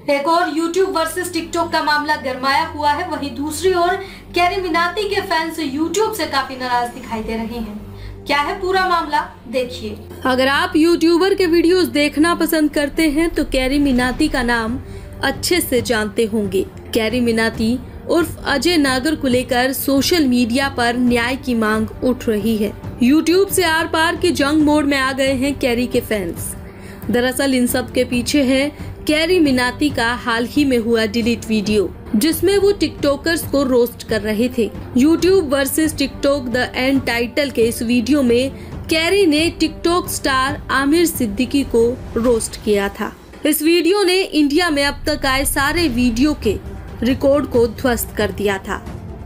एक और YouTube versus TikTok का मामला गरमाया हुआ है, वहीं दूसरी ओर कैरी मिनाटी के फैंस YouTube से काफी नाराज दिखाई दे रहे हैं। क्या है पूरा मामला, देखिए। अगर आप यूट्यूबर के वीडियोस देखना पसंद करते हैं तो कैरी मिनाटी का नाम अच्छे से जानते होंगे। कैरी मिनाटी उर्फ अजय नागर को लेकर सोशल मीडिया पर न्याय की मांग उठ रही है। यूट्यूब से आर पार के जंग मोड में आ गए हैं कैरी के फैंस। दरअसल इन सब के पीछे है कैरी मिनाटी का हाल ही में हुआ डिलीट वीडियो, जिसमें वो टिकटॉकर्स को रोस्ट कर रहे थे। YouTube versus TikTok the end title के इस वीडियो में कैरी ने टिकटॉक स्टार आमिर सिद्दीकी को रोस्ट किया था। इस वीडियो ने इंडिया में अब तक आए सारे वीडियो के रिकॉर्ड को ध्वस्त कर दिया था।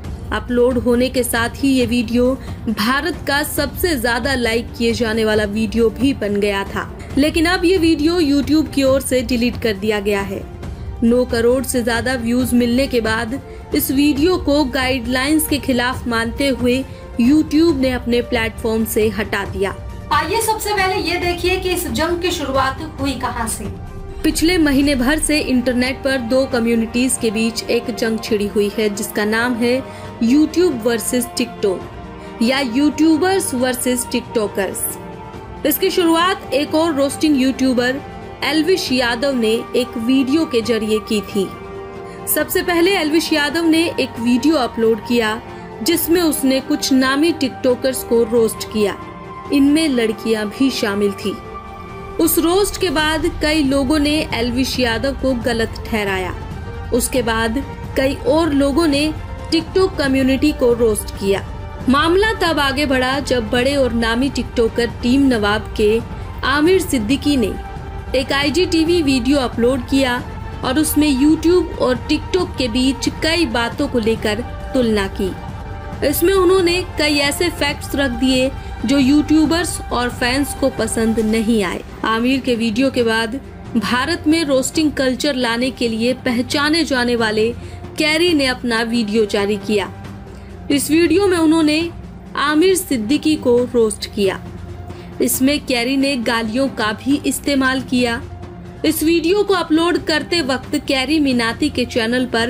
अपलोड होने के साथ ही ये वीडियो भारत का सबसे ज्यादा लाइक किए जाने वाला वीडियो भी बन गया था, लेकिन अब ये वीडियो YouTube की ओर से डिलीट कर दिया गया है। 9 करोड़ से ज्यादा व्यूज मिलने के बाद इस वीडियो को गाइडलाइंस के खिलाफ मानते हुए YouTube ने अपने प्लेटफॉर्म से हटा दिया। आइए सबसे पहले ये देखिए कि इस जंग की शुरुआत हुई कहां से। पिछले महीने भर से इंटरनेट पर 2 कम्युनिटीज के बीच एक जंग छिड़ी हुई है, जिसका नाम है YouTube वर्सेस टिकटॉक या यूट्यूबर्स वर्सेस टिकटॉकर्स। इसकी शुरुआत एक और रोस्टिंग यूट्यूबर एल्विश यादव ने एक वीडियो के जरिए की थी। सबसे पहले एल्विश यादव ने एक वीडियो अपलोड किया जिसमें उसने कुछ नामी टिकटॉकर्स को रोस्ट किया। इनमें लड़कियां भी शामिल थी। उस रोस्ट के बाद कई लोगों ने एल्विश यादव को गलत ठहराया। उसके बाद कई और लोगों ने टिकटॉक कम्युनिटी को रोस्ट किया। मामला तब आगे बढ़ा जब बड़े और नामी टिकटॉकर टीम नवाब के आमिर सिद्दीकी ने एक IGTV वीडियो अपलोड किया और उसमें यूट्यूब और टिकटॉक के बीच कई बातों को लेकर तुलना की। इसमें उन्होंने कई ऐसे फैक्ट्स रख दिए जो यूट्यूबर्स और फैंस को पसंद नहीं आए। आमिर के वीडियो के बाद भारत में रोस्टिंग कल्चर लाने के लिए पहचाने जाने वाले कैरी ने अपना वीडियो जारी किया। इस वीडियो में उन्होंने आमिर सिद्दीकी को रोस्ट किया। इसमें कैरी ने गालियों का भी इस्तेमाल किया। इस वीडियो को अपलोड करते वक्त कैरी मिनाटी के चैनल पर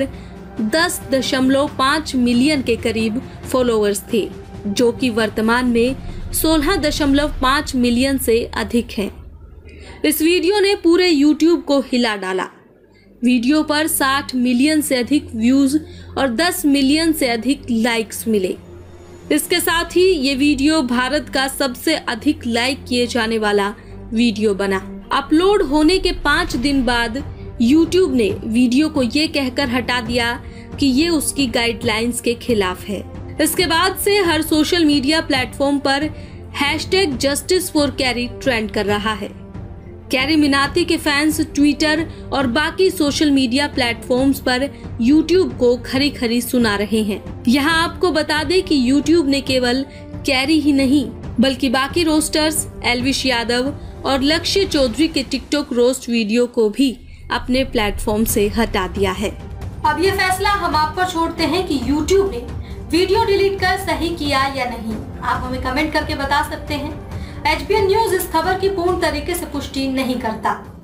10.5 मिलियन के करीब फॉलोअर्स थे, जो कि वर्तमान में 16.5 मिलियन से अधिक हैं। इस वीडियो ने पूरे YouTube को हिला डाला। वीडियो पर 60 मिलियन से अधिक व्यूज और 10 मिलियन से अधिक लाइक्स मिले। इसके साथ ही ये वीडियो भारत का सबसे अधिक लाइक किए जाने वाला वीडियो बना। अपलोड होने के 5 दिन बाद YouTube ने वीडियो को ये कहकर हटा दिया कि ये उसकी गाइडलाइंस के खिलाफ है। इसके बाद से हर सोशल मीडिया प्लेटफॉर्म पर #JusticeForCarry ट्रेंड कर रहा है। कैरी मिनाटी के फैंस ट्विटर और बाकी सोशल मीडिया प्लेटफॉर्म्स पर YouTube को खरी खरी सुना रहे हैं। यहाँ आपको बता दें कि YouTube ने केवल कैरी ही नहीं बल्कि बाकी रोस्टर्स एल्विश यादव और लक्ष्य चौधरी के टिकटॉक रोस्ट वीडियो को भी अपने प्लेटफॉर्म से हटा दिया है। अब ये फैसला हम आप पर छोड़ते हैं कि YouTube ने वीडियो डिलीट कर सही किया या नहीं। आप हमें कमेंट करके बता सकते हैं। HBN न्यूज इस खबर की पूर्ण तरीके से पुष्टि नहीं करता।